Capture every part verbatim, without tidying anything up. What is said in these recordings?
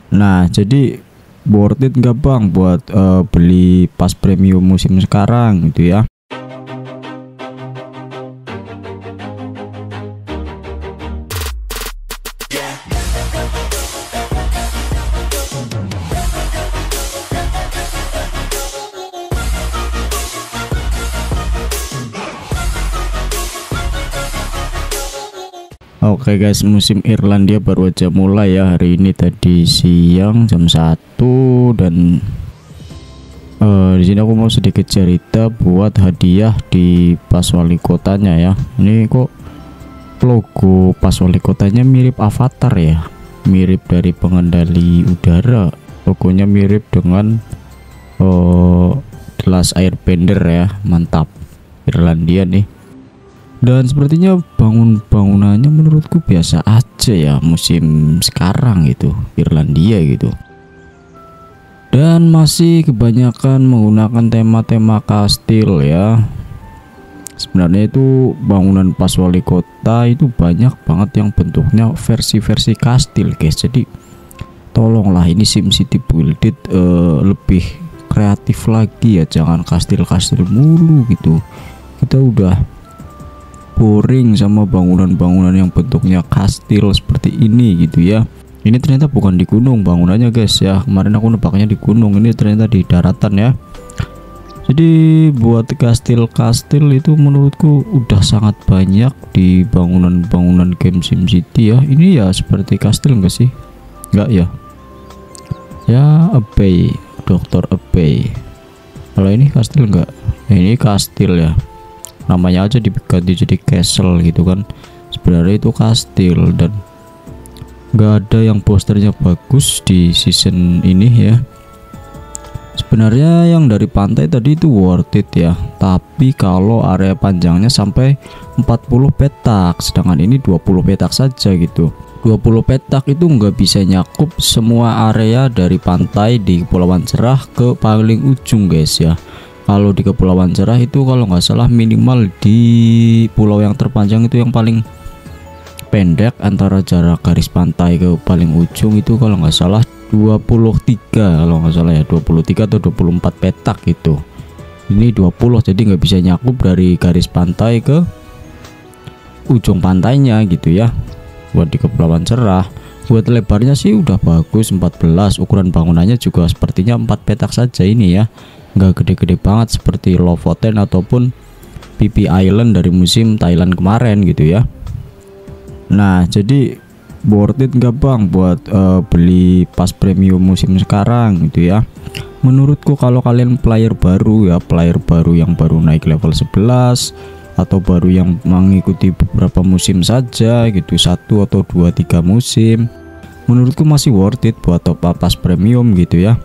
Nah, jadi worth it nggak bang buat uh, beli pas premium musim sekarang gitu ya? Oke guys, musim Irlandia baru aja mulai ya hari ini, tadi siang jam satu. Dan uh, di sini aku mau sedikit cerita buat hadiah di pas wali kotanya ya. Ini kok logo pas wali kotanya mirip avatar ya, mirip dari pengendali udara, logonya mirip dengan uh, The Last Airbender ya. Mantap, Irlandia nih. Dan sepertinya bangun-bangunannya menurutku biasa aja ya musim sekarang gitu, Irlandia gitu. Dan masih kebanyakan menggunakan tema-tema kastil ya. Sebenarnya itu bangunan pas wali kota itu banyak banget yang bentuknya versi-versi kastil guys. Jadi tolonglah ini SimCity Buildit uh, lebih kreatif lagi ya, jangan kastil-kastil mulu gitu. Kita udah boring sama bangunan-bangunan yang bentuknya kastil seperti ini gitu ya. Ini ternyata bukan di gunung bangunannya guys ya, kemarin aku nebaknya di gunung, ini ternyata di daratan ya. Jadi buat kastil-kastil itu menurutku udah sangat banyak di bangunan-bangunan game SimCity ya. Ini ya seperti kastil enggak sih? Enggak ya? Ya Abbey, Dokter Abbey. Kalau ini kastil enggak? Nah, ini kastil ya, namanya aja diganti jadi castle gitu kan. Sebenarnya itu kastil dan nggak ada yang posternya bagus di season ini ya. Sebenarnya yang dari pantai tadi itu worth it ya, tapi kalau area panjangnya sampai empat puluh petak, sedangkan ini dua puluh petak saja gitu. Dua puluh petak itu nggak bisa nyakup semua area dari pantai di Kepulauan Cerah ke paling ujung guys ya. Kalau di Kepulauan Cerah itu kalau nggak salah minimal di pulau yang terpanjang itu yang paling pendek antara jarak garis pantai ke paling ujung itu kalau nggak salah dua puluh tiga, kalau nggak salah ya dua puluh tiga atau dua puluh empat petak gitu. Ini dua puluh, jadi nggak bisa nyakup dari garis pantai ke ujung pantainya gitu ya. Buat di Kepulauan Cerah, buat lebarnya sih udah bagus empat belas, ukuran bangunannya juga sepertinya empat petak saja ini ya, nggak gede-gede banget seperti Lofoten ataupun Phi Phi Island dari musim Thailand kemarin gitu ya. Nah, jadi worth it nggak bang buat uh, beli pas premium musim sekarang gitu ya? Menurutku kalau kalian player baru ya, player baru yang baru naik level sebelas atau baru yang mengikuti beberapa musim saja gitu, satu atau dua tiga musim, menurutku masih worth it buat top up pas premium gitu ya.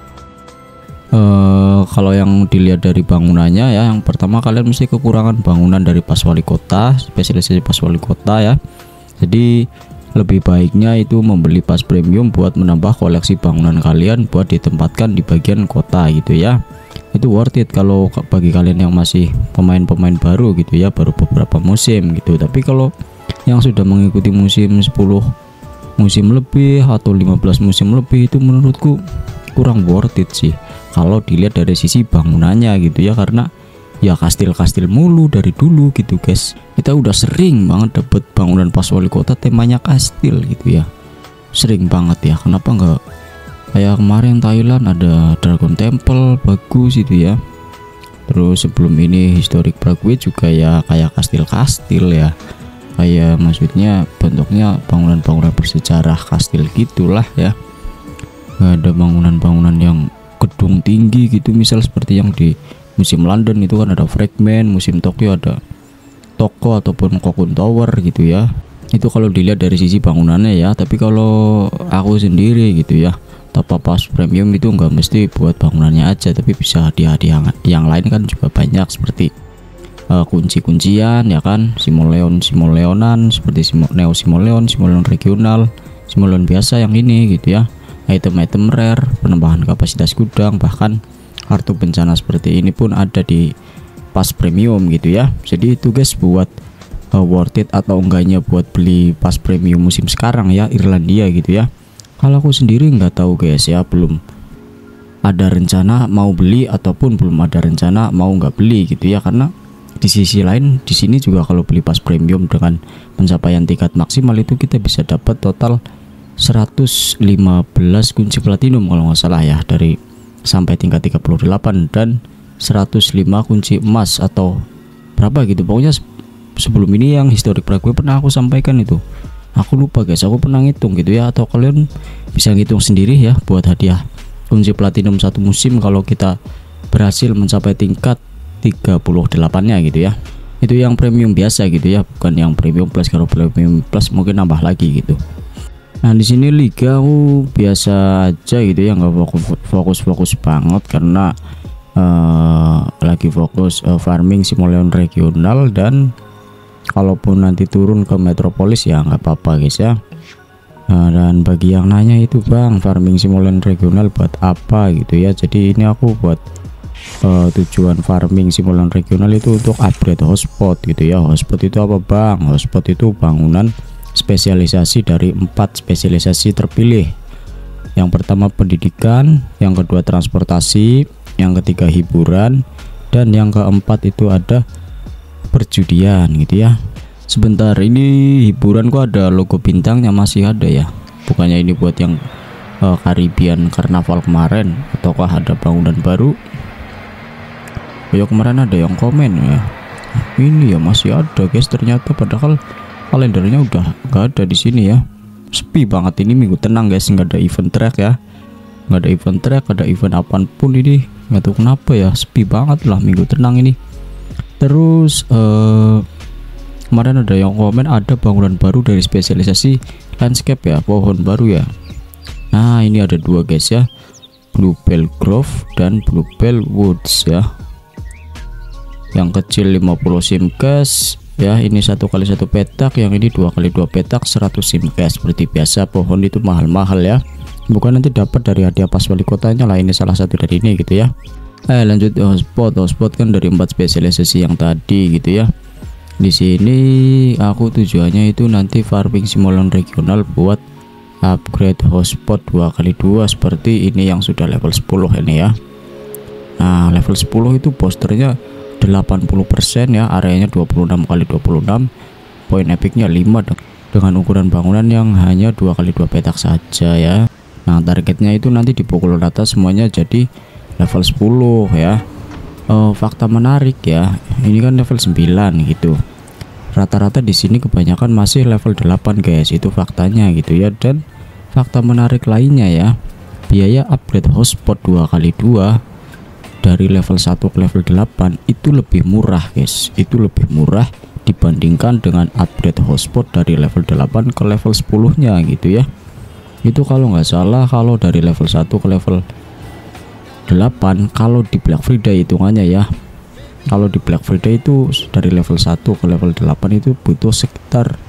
Uh, kalau yang dilihat dari bangunannya ya, yang pertama kalian mesti kekurangan bangunan dari pas wali kota, spesialisasi pas wali kota ya. Jadi lebih baiknya itu membeli pas premium buat menambah koleksi bangunan kalian buat ditempatkan di bagian kota gitu ya. Itu worth it kalau bagi kalian yang masih pemain-pemain baru gitu ya, baru beberapa musim gitu. Tapi kalau yang sudah mengikuti musim sepuluh musim lebih atau lima belas musim lebih, itu menurutku kurang worth it sih kalau dilihat dari sisi bangunannya gitu ya, karena ya kastil-kastil mulu dari dulu gitu guys. Kita udah sering banget dapet bangunan pas wali kota temanya kastil gitu ya, sering banget ya. Kenapa enggak kayak kemarin Thailand ada Dragon Temple bagus itu ya. Terus sebelum ini Historic Prague juga ya kayak kastil-kastil ya, kayak maksudnya bentuknya bangunan-bangunan bersejarah kastil gitulah ya. Nggak ada bangunan-bangunan yang gedung tinggi gitu, misal seperti yang di musim London itu kan ada fragment, musim Tokyo ada toko ataupun Cocoon Tower gitu ya. Itu kalau dilihat dari sisi bangunannya ya. Tapi kalau aku sendiri gitu ya, top up pas premium itu nggak mesti buat bangunannya aja, tapi bisa hadiah-hadiah yang lain kan juga banyak, seperti uh, kunci-kuncian ya kan, Simoleon Simoleonan, seperti Simo, Neo Simoleon, Simoleon regional, Simoleon biasa yang ini gitu ya, item-item rare, penambahan kapasitas gudang, bahkan kartu bencana seperti ini pun ada di pas premium gitu ya. Jadi itu guys buat uh, worth it atau enggaknya buat beli pas premium musim sekarang ya, Irlandia gitu ya. Kalau aku sendiri nggak tahu guys ya, belum ada rencana mau beli ataupun belum ada rencana mau nggak beli gitu ya, karena di sisi lain di sini juga kalau beli pas premium dengan pencapaian tingkat maksimal itu kita bisa dapat total seratus lima belas kunci platinum kalau nggak salah ya, dari sampai tingkat tiga puluh delapan, dan seratus lima kunci emas atau berapa gitu pokoknya. Sebelum ini yang historik gue pernah aku sampaikan itu, aku lupa guys, aku pernah ngitung gitu ya, atau kalian bisa ngitung sendiri ya buat hadiah kunci platinum satu musim kalau kita berhasil mencapai tingkat tiga puluh delapan nya gitu ya. Itu yang premium biasa gitu ya, bukan yang premium plus. Kalau premium plus mungkin nambah lagi gitu. Nah di sini liga aku biasa aja gitu ya, nggak fokus-fokus banget karena uh, lagi fokus uh, farming Simoleon regional, dan kalaupun nanti turun ke metropolis ya nggak apa-apa guys ya. Nah, dan bagi yang nanya itu bang, farming Simoleon regional buat apa gitu ya, jadi ini aku buat uh, tujuan farming Simoleon regional itu untuk upgrade hotspot gitu ya. Hotspot itu apa bang? Hotspot itu bangunan spesialisasi dari empat spesialisasi terpilih. Yang pertama pendidikan, yang kedua transportasi, yang ketiga hiburan, dan yang keempat itu ada perjudian gitu ya. Sebentar, ini hiburan kok ada logo bintangnya, masih ada ya, bukannya ini buat yang uh, Caribbean Carnaval kemarin, ataukah ada bangunan baru? Ya kemarin ada yang komen ya, ini ya masih ada guys ternyata, padahal kalendernya udah nggak ada di sini ya. Sepi banget ini minggu tenang guys, nggak ada event track ya, nggak ada event track, ada event apapun ini, nggak tahu kenapa ya, sepi banget lah minggu tenang ini. Terus uh, kemarin ada yang komen ada bangunan baru dari spesialisasi landscape ya, pohon baru ya. Nah ini ada dua guys ya, Bluebell Grove dan Bluebell Woods ya. Yang kecil lima puluh simcash ya, ini satu kali satu petak, yang ini dua kali dua petak seratus simcash. Seperti biasa pohon itu mahal-mahal ya, bukan nanti dapat dari hadiah pas wali kotanya lah, ini salah satu dari ini gitu ya. Eh lanjut hotspot. Hotspot kan dari empat spesialisasi yang tadi gitu ya. Di sini aku tujuannya itu nanti farming Simoleon regional buat upgrade hotspot dua kali dua seperti ini yang sudah level sepuluh ini ya. Nah level sepuluh itu posternya delapan puluh persen ya, areanya dua puluh enam kali dua puluh enam, poin epicnya lima dengan ukuran bangunan yang hanya dua kali dua petak saja ya. Nah targetnya itu nanti dipukul rata semuanya jadi level sepuluh ya. Uh, fakta menarik ya, ini kan level sembilan gitu, rata-rata di sini kebanyakan masih level delapan guys, itu faktanya gitu ya. Dan fakta menarik lainnya ya, biaya upgrade hotspot dua kali dua dari level satu ke level delapan itu lebih murah guys, itu lebih murah dibandingkan dengan upgrade hotspot dari level delapan ke level sepuluh nya gitu ya. Itu kalau nggak salah, kalau dari level satu ke level delapan, kalau di Black Friday hitungannya ya, kalau di Black Friday itu dari level satu ke level delapan itu butuh sekitar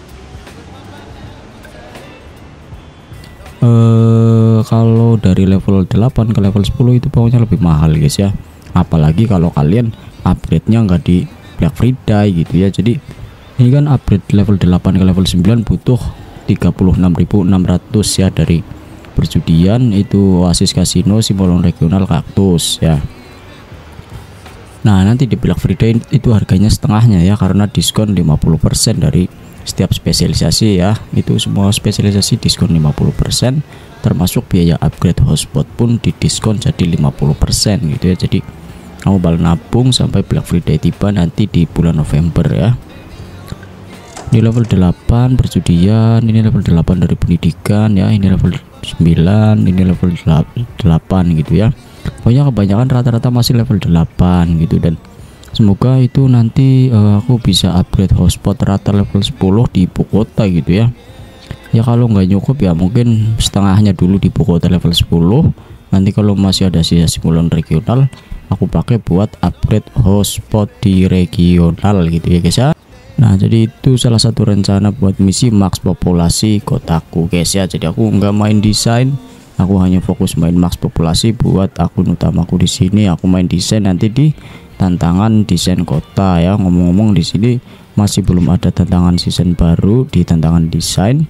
eh kalau dari level delapan ke level sepuluh itu pokoknya lebih mahal guys ya. Apalagi kalau kalian upgrade-nya nggak di Black Friday gitu ya. Jadi ini kan upgrade level delapan ke level sembilan butuh tiga puluh enam ribu enam ratus ya, dari perjudian itu Oasis Casino, Simoleon regional, Kaktus ya. Nah nanti di Black Friday itu harganya setengahnya ya, karena diskon lima puluh persen dari setiap spesialisasi ya. Itu semua spesialisasi diskon lima puluh persen, termasuk biaya upgrade hotspot pun didiskon jadi lima puluh persen gitu ya. Jadi kamu bakal nabung sampai Black Friday tiba nanti di bulan November ya. Di level delapan perjudian, ini level delapan dari pendidikan ya, ini level sembilan, ini level delapan gitu ya. Pokoknya kebanyakan rata-rata masih level delapan gitu, dan semoga itu nanti uh, aku bisa upgrade hotspot rata level sepuluh di ibu kota gitu ya. Ya kalau nggak nyukup ya mungkin setengahnya dulu di ibu kota level sepuluh, nanti kalau masih ada sisa Simoleon regional aku pakai buat upgrade hotspot di regional gitu ya guys ya. Nah jadi itu salah satu rencana buat misi max populasi kotaku guys ya. Jadi aku nggak main desain, aku hanya fokus main max populasi buat akun utamaku di sini. Aku main desain nanti di tantangan desain kota ya. Ngomong-ngomong di sini masih belum ada tantangan season baru di tantangan desain.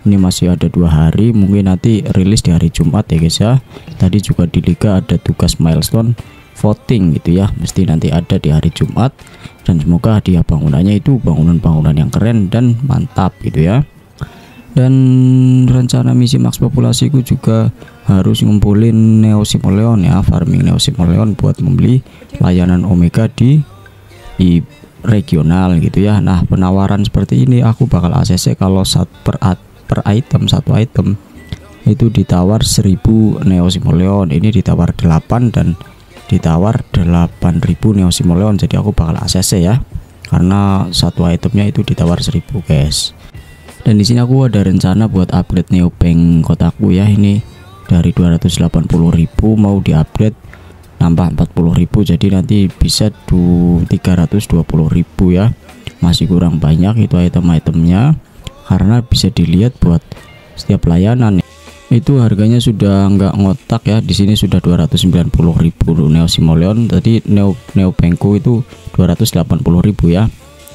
Ini masih ada dua hari, mungkin nanti rilis di hari Jumat ya guys ya. Tadi juga di Liga ada tugas milestone voting gitu ya, mesti nanti ada di hari Jumat. Dan semoga hadiah bangunannya itu bangunan-bangunan yang keren dan mantap gitu ya. Dan rencana misi max populasiku juga harus ngumpulin Neo Simoleon ya, farming Neo Simoleon buat membeli layanan Omega di di regional gitu ya. Nah, penawaran seperti ini aku bakal A C C kalau saat per per item satu item itu ditawar seribu Neo Simoleon, ini ditawar delapan dan ditawar delapan ribu Neo Simoleon. Jadi aku bakal A C C ya, karena satu itemnya itu ditawar seribu guys. Dan di sini aku ada rencana buat upgrade neobank kotaku ya, ini dari dua ratus delapan puluh ribu mau diupgrade nambah empat puluh ribu, jadi nanti bisa tiga ratus dua puluh ribu ya. Masih kurang banyak itu item-itemnya, karena bisa dilihat buat setiap layanan itu harganya sudah nggak ngotak ya. Di sini sudah dua ratus sembilan puluh ribu Neo Simoleon, tadi Neo neobankku itu dua ratus delapan puluh ribu ya.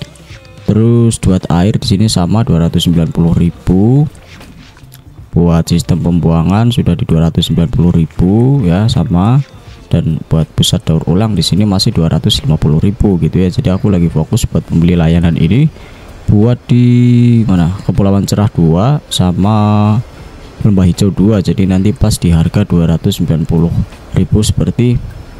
Terus buat air di sini sama dua ratus sembilan puluh ribu. Buat sistem pembuangan sudah di dua ratus sembilan puluh ribu ya sama. Dan buat pusat daur ulang di sini masih dua ratus lima puluh ribu gitu ya. Jadi aku lagi fokus buat membeli layanan ini buat di mana, Kepulauan Cerah dua sama Lembah Hijau dua. Jadi nanti pas di harga dua ratus sembilan puluh ribu seperti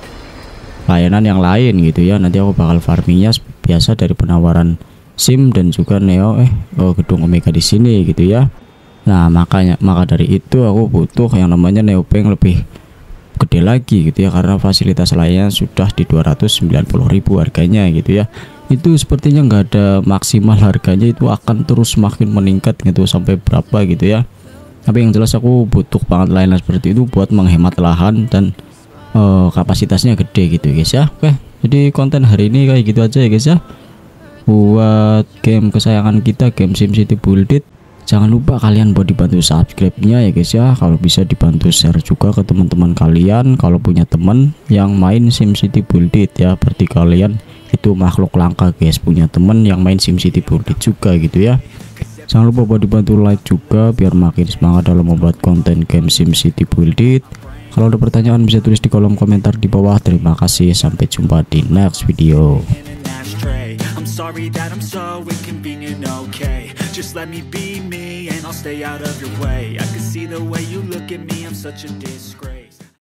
layanan yang lain gitu ya. Nanti aku bakal farmingnya biasa dari penawaran SIM dan juga Neo eh oh, gedung Omega di sini gitu ya. Nah, makanya maka dari itu aku butuh yang namanya neobank lebih gede lagi gitu ya, karena fasilitas lainnya sudah di dua ratus sembilan puluh ribu harganya gitu ya. Itu sepertinya nggak ada maksimal harganya, itu akan terus makin meningkat gitu sampai berapa gitu ya. Tapi yang jelas aku butuh banget layanan seperti itu buat menghemat lahan dan uh, kapasitasnya gede gitu guys ya. Oke, jadi konten hari ini kayak gitu aja ya guys ya, buat game kesayangan kita, game SimCity Buildit. Jangan lupa kalian buat dibantu subscribe-nya ya guys ya. Kalau bisa dibantu share juga ke teman-teman kalian kalau punya teman yang main SimCity Buildit ya. Berarti kalian itu makhluk langka guys, punya teman yang main SimCity Buildit juga gitu ya. Jangan lupa buat dibantu like juga biar makin semangat dalam membuat konten game SimCity Buildit. Kalau ada pertanyaan bisa tulis di kolom komentar di bawah. Terima kasih, sampai jumpa di next video. Sorry that I'm so inconvenient, okay. Just let me be me and I'll stay out of your way. I can see the way you look at me, I'm such a disgrace.